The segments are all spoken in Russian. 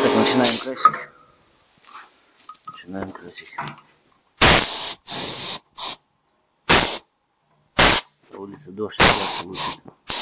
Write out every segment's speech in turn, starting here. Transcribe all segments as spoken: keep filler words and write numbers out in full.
Так, начинаем красить. Начинаем красить. На улице дождь, сейчас будет.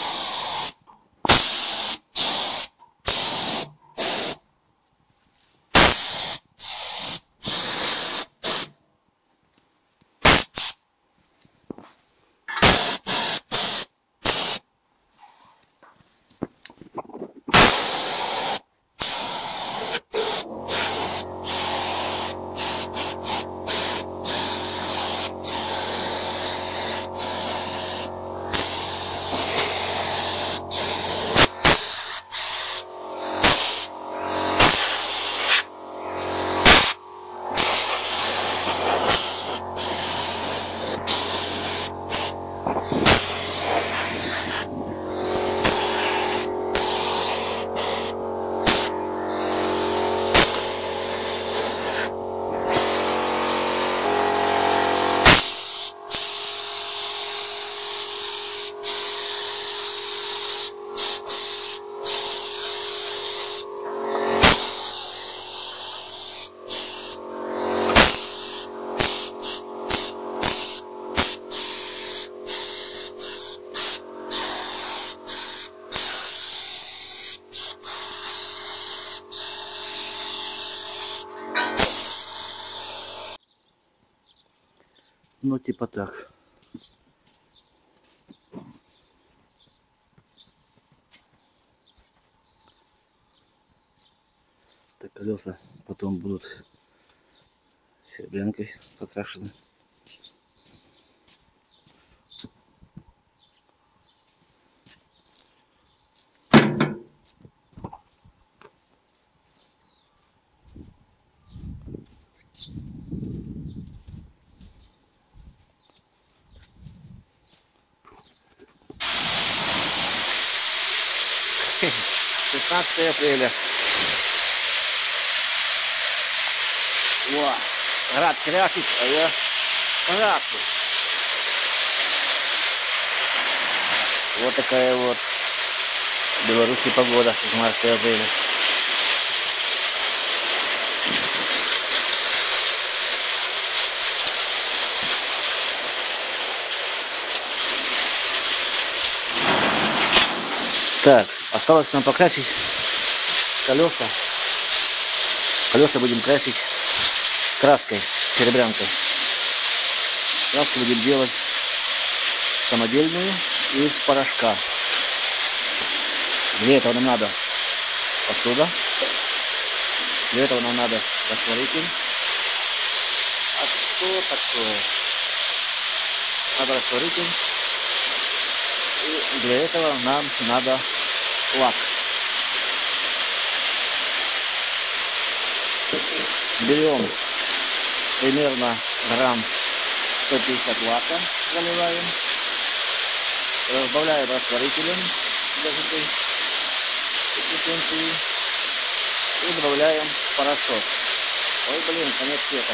Ну, типа так. Так, колеса потом будут серебрянкой покрашены. шестнадцатое апреля. О, град красит, а я крашу. Вот такая вот в Беларуси погода шестнадцатое апреля. Так, осталось нам покрасить колеса. Колеса будем красить краской, серебрянкой. Краску будем делать самодельную из порошка. Для этого нам надо посуда. Для этого нам надо растворитель. А что такое? Надо растворитель. И для этого нам надо лак. Берем примерно грамм сто пятьдесят лака, заливаем, разбавляем растворителем для этой консистенции и добавляем порошок. Ой, блин, конец света.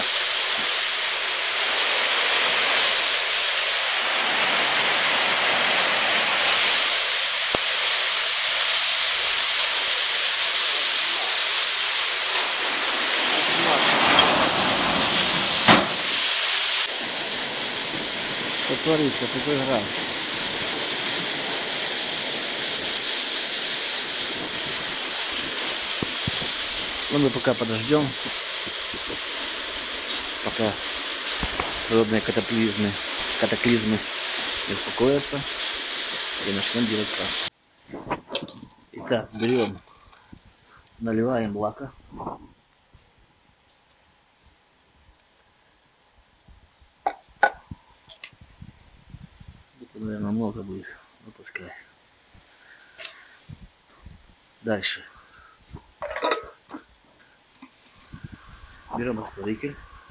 Что творится, какой град. Ну, мы пока подождем, пока природные катаклизмы, катаклизмы не успокоятся, и начнем делать краску. Итак, берем, наливаем лака. Это, наверное, много будет, ну пускай. Дальше. Берем растворитель.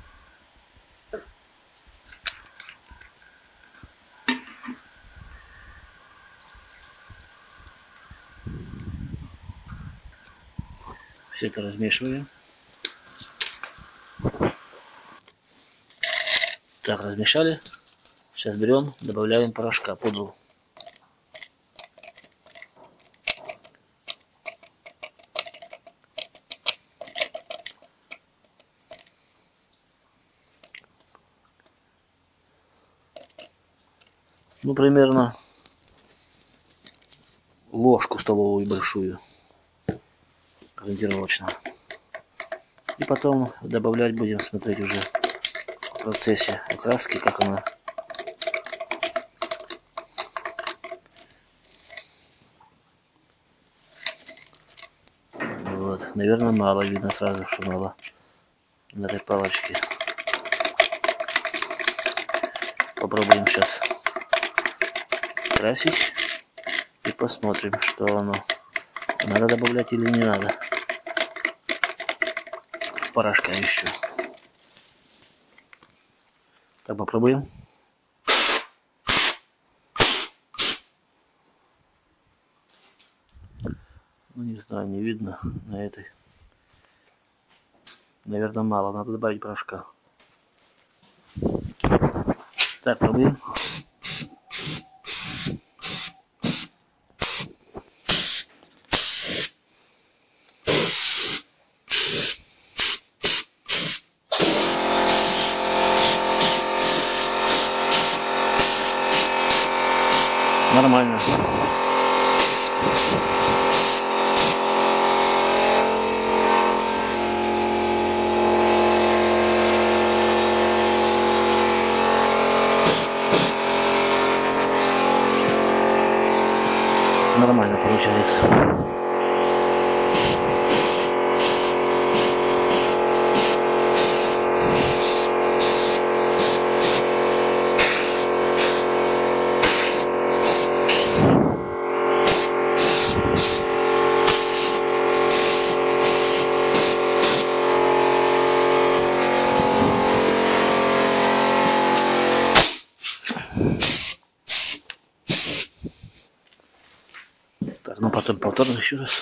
Все это размешиваем. Так, размешали. Сейчас берем, добавляем порошка, пудру. Ну, примерно ложку столовую большую, ориентировочно. И потом добавлять будем, смотреть уже в процессе окраски, как она. Вот, наверное, мало, видно сразу, что мало на этой палочке. Попробуем сейчас красить и посмотрим, что оно. Надо добавлять или не надо. Порошка еще. Так, попробуем. Ну, не знаю, не видно на этой. Наверное, мало. Надо добавить порошка. Так, пробуем. Нормально. Нормально получается. Так, ну потом повторно еще раз.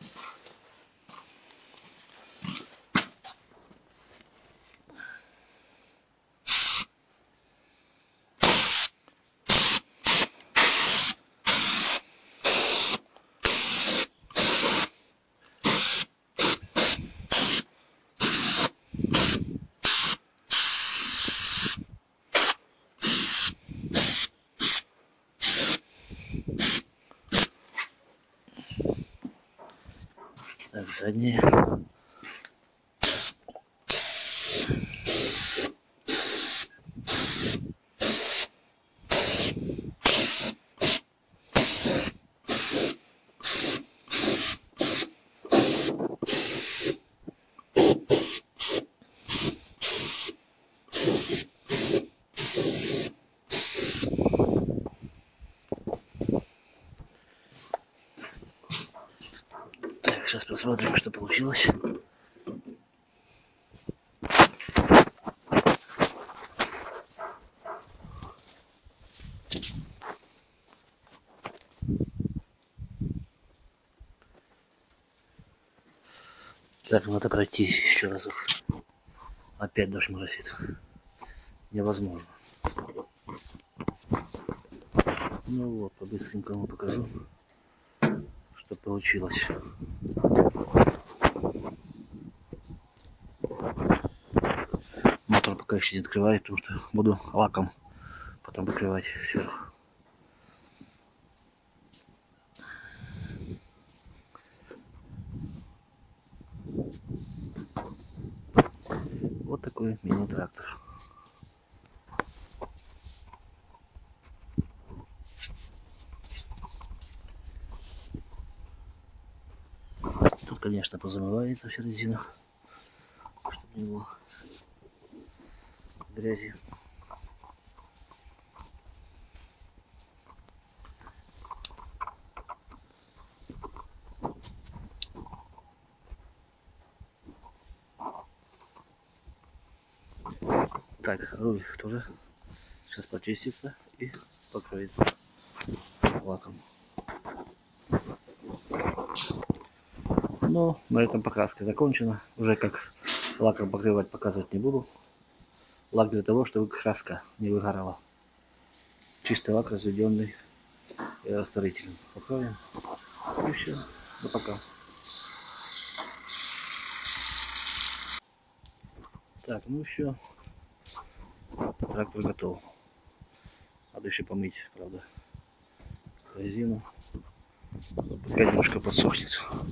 Так, задние. Так, сейчас посмотрим, что получилось. Так, надо пройти еще разок. Опять дождь моросит. Невозможно. Ну вот, по-быстренькому покажу, что получилось. Мотор пока еще не открывает, потому что буду лаком потом покрывать сверху. Вот такой мини-трактор. Тут, конечно, позамывается вся резина, чтобы не было грязи. Так, руль тоже сейчас почистится и покроется лаком. Но на этом покраска закончена. Уже как лаком покрывать показывать не буду. Лак для того, чтобы краска не выгорала. Чистый лак, разведенный и растворителем. Покроем. И все. Ну пока. Так, ну все. Трактор готов. Надо еще помыть, правда, резину. Пускай немножко подсохнет.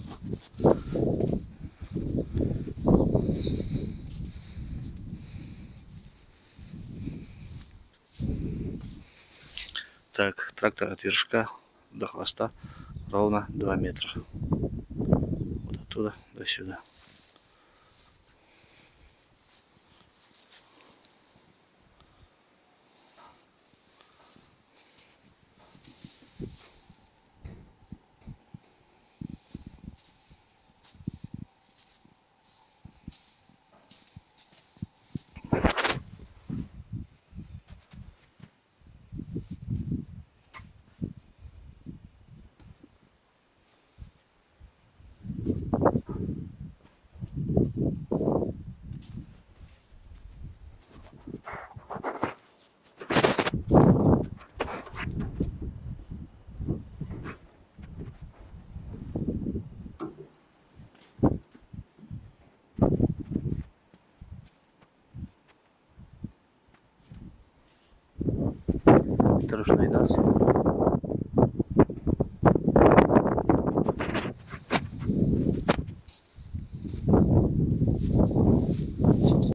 Так, трактор от вершка до хвоста ровно два метра. Вот оттуда до сюда. Это ручной газ.